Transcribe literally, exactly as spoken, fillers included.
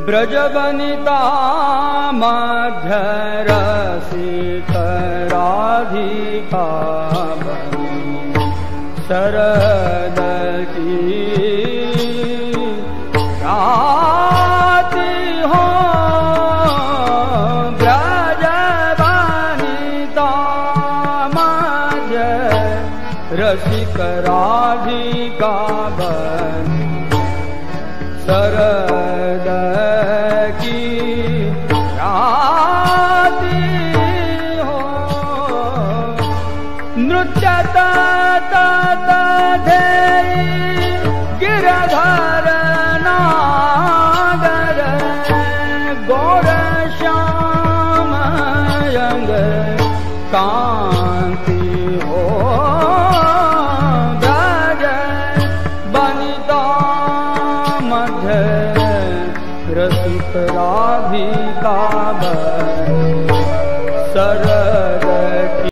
ब्रजवनिता मध्य रसिक राधिका बनी शरद की राति हो। ब्रजवनिता मध्य रसिक राधिका बनी शरद की राति हो। नृत्य तत गिरधर नागर गौर श्याम रंग कांति हो। ब्रज वनिता मध्य रसिक राधिका बनी शरद